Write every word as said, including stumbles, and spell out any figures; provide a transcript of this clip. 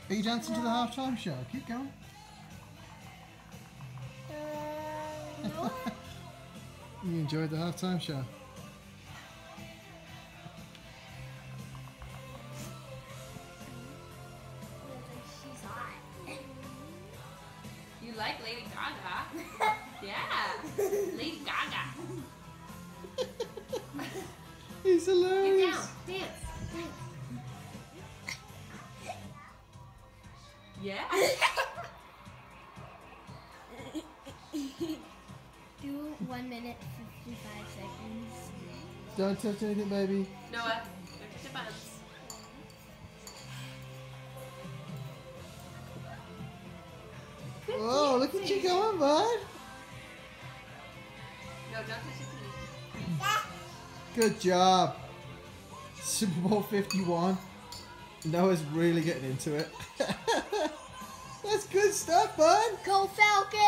Are you dancing to the halftime show? Keep going. Uh, no. You enjoyed the halftime show? She's hot. You like Lady Gaga? Yeah, Lady Gaga. He's Get hilarious. down, dance, dance. Yeah. Do one minute fifty-five seconds. Don't touch anything, baby. Noah, don't touch your buns. Oh, look at you going, bud. No, don't touch your teeth. Good job. Super Bowl fifty-one. Noah's really getting into it. That's good stuff, bud. Go Falcons!